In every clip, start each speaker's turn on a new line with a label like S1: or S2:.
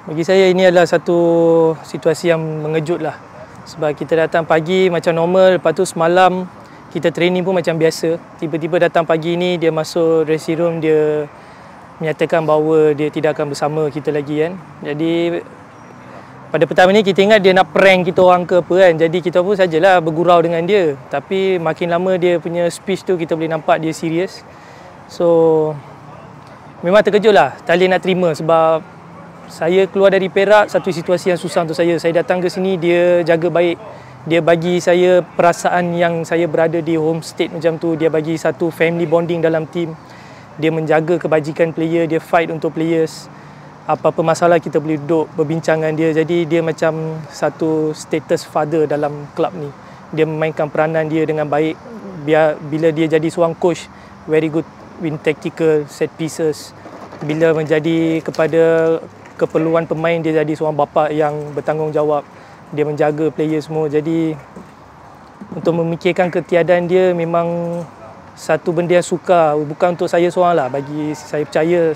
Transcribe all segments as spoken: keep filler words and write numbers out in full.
S1: Bagi saya ini adalah satu situasi yang mengejut lah. Sebab kita datang pagi macam normal, lepas tu semalam kita training pun macam biasa. Tiba-tiba datang pagi ni dia masuk dressing room, dia menyatakan bahawa dia tidak akan bersama kita lagi kan. Jadi pada pertama ni kita ingat dia nak prank kita orang ke apa kan. Jadi kita pun sajalah bergurau dengan dia. Tapi makin lama dia punya speech tu kita boleh nampak dia serius. So memang terkejut lah, tak boleh nak terima sebab saya keluar dari Perak, satu situasi yang susah untuk saya. Saya datang ke sini, dia jaga baik. Dia bagi saya perasaan yang saya berada di home state macam tu. Dia bagi satu family bonding dalam team. Dia menjaga kebajikan player, dia fight untuk players. Apa-apa masalah kita boleh duduk berbincang dengan dia. Jadi dia macam satu status father dalam klub ni. Dia memainkan peranan dia dengan baik. Biar bila dia jadi seorang coach, very good in tactical set pieces. Bila menjadi kepada keperluan pemain, dia jadi seorang bapa yang bertanggungjawab. Dia menjaga player semua. Jadi untuk memikirkan ketiadaan dia memang satu benda yang sukar. Bukan untuk saya seorang lah. Bagi saya percaya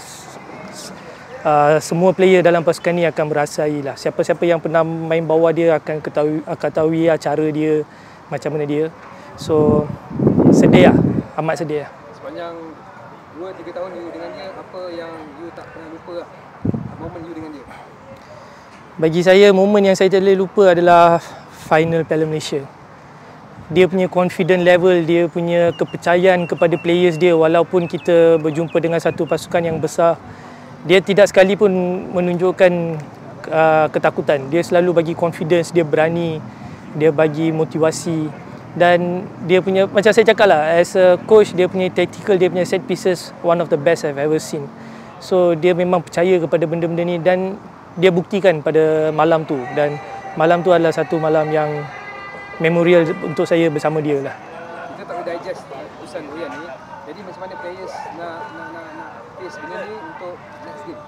S1: uh, semua player dalam pasukan ni akan merasai lah. Siapa-siapa yang pernah main bawah dia akan ketahui, akan tahu ya, cara dia, macam mana dia. So sedih lah. Amat sedih lah.
S2: Sepanjang dua tiga tahun you dengan dia, apa yang you tak pernah lupa lah? Momen you dengan dia?
S1: Bagi saya, momen yang saya tak boleh lupa adalah final Piala Malaysia. Dia punya confident level, dia punya kepercayaan kepada players dia walaupun kita berjumpa dengan satu pasukan yang besar. Dia tidak sekali pun menunjukkan uh, ketakutan. Dia selalu bagi confidence, dia berani, dia bagi motivasi. Dan dia punya, macam saya cakap lah, as a coach, dia punya tactical, dia punya set pieces, one of the best I've ever seen. So dia memang percaya kepada benda-benda ni dan dia buktikan pada malam tu. Dan malam tu adalah satu malam yang memorial untuk saya bersama dia lah.
S2: Kita tak boleh digest keputusan Boyan ni. Jadi macam mana players nak nak nak, nak face benda ni untuk next game?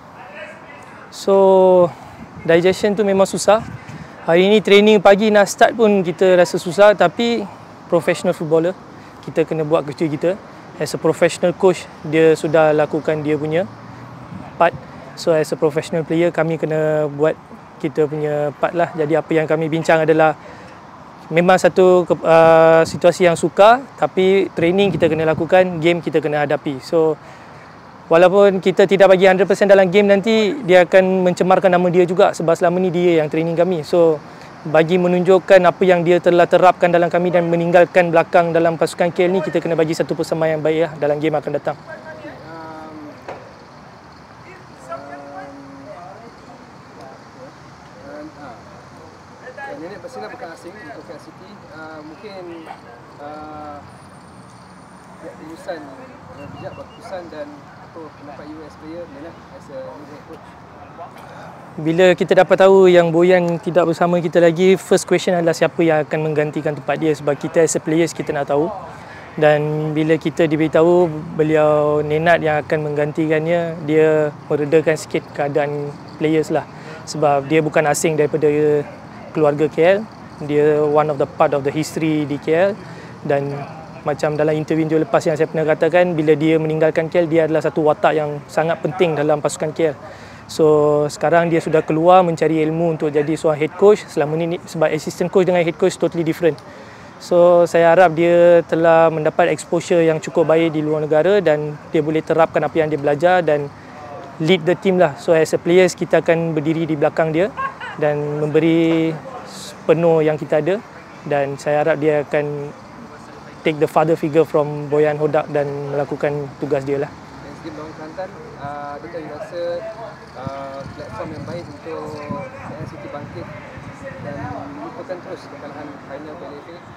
S1: So digestion tu memang susah. Hari ni training pagi nak start pun kita rasa susah, tapi professional footballer, kita kena buat kerja kita. As a professional coach, dia sudah lakukan dia punya part. So as a professional player, kami kena buat kita punya part lah. Jadi apa yang kami bincang adalah memang satu uh, situasi yang sukar, tapi training kita kena lakukan, game kita kena hadapi. So walaupun kita tidak bagi one hundred percent dalam game nanti, dia akan mencemarkan nama dia juga sebab selama ni dia yang training kami. So bagi menunjukkan apa yang dia telah terapkan dalam kami dan meninggalkan belakang dalam pasukan K L ni, kita kena bagi satu persembahan yang baik lah dalam game akan datang.
S2: Um, um, uh, Nenek Basina bukan asing untuk K L City. Uh, mungkin uh, lulusan uh, bijak buat keputusan dan apa pendapat you as player, Nenek as a head coach?
S1: Bila kita dapat tahu yang Boyan tidak bersama kita lagi, first question adalah siapa yang akan menggantikan tempat dia. Sebab kita as a players, kita nak tahu. Dan bila kita diberitahu beliau Nenad yang akan menggantikannya, dia meredakan sikit keadaan players lah. Sebab dia bukan asing daripada keluarga K L. Dia one of the part of the history di K L. Dan macam dalam interview lepas yang saya pernah katakan, bila dia meninggalkan K L, dia adalah satu watak yang sangat penting dalam pasukan K L. So sekarang dia sudah keluar mencari ilmu untuk jadi seorang head coach. Selama ni sebab assistant coach dengan head coach totally different. So saya harap dia telah mendapat exposure yang cukup baik di luar negara dan dia boleh terapkan apa yang dia belajar dan lead the team lah. So as a players, kita akan berdiri di belakang dia dan memberi penuh yang kita ada. Dan saya harap dia akan take the father figure from Boyan Hodak dan melakukan tugas dia lah.
S2: Game lawan Kelantan, uh, adakah you rasa uh, platform yang baik untuk K L City bangkit dan melupakan terus kekalahan final Piala A F F?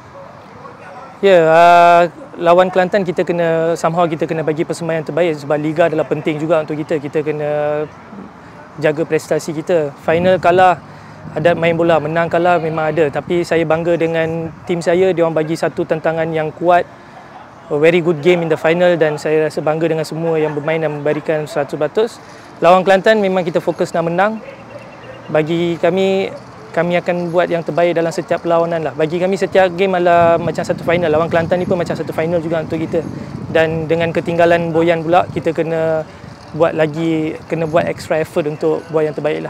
S1: Ya, yeah, uh, lawan Kelantan kita kena, somehow kita kena bagi persembahan yang terbaik sebab Liga adalah penting juga untuk kita. Kita kena jaga prestasi kita. Final kalah, ada main bola, menang kalah memang ada. Tapi saya bangga dengan tim saya, dia orang bagi satu tantangan yang kuat. A very good game in the final dan saya rasa bangga dengan semua yang bermain dan memberikan seratus peratus. Lawan Kelantan memang kita fokus nak menang. Bagi kami, kami akan buat yang terbaik dalam setiap perlawanan lah. Bagi kami setiap game adalah macam satu final. Lawan Kelantan ni pun macam satu final juga untuk kita. Dan dengan ketinggalan Boyan pula, kita kena buat lagi, kena buat extra effort untuk buat yang terbaik lah.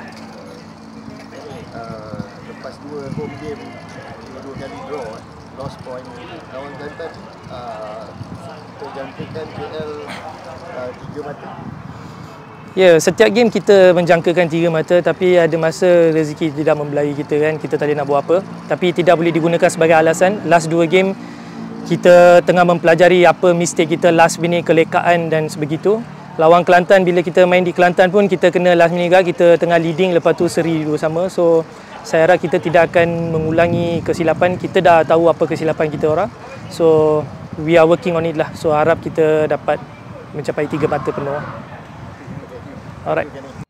S3: Uh, lepas dua home game, dua kali draw, lost point, lawan Kelantan, uh, terjangkakan K L uh, tiga mata.
S1: Ya, yeah, setiap game kita menjangkakan tiga mata, tapi ada masa rezeki tidak membelai kita kan, kita tak boleh nak buat apa. Tapi tidak boleh digunakan sebagai alasan. Last dua game kita tengah mempelajari apa mistake kita last minute, kelekaan dan sebegitu. Lawan Kelantan, bila kita main di Kelantan pun kita kena last minute juga, kita tengah leading lepas tu seri dua sama. So saya harap kita tidak akan mengulangi kesilapan. Kita dah tahu apa kesilapan kita orang. So we are working on it lah. So harap kita dapat mencapai tiga mata penuh. Alright.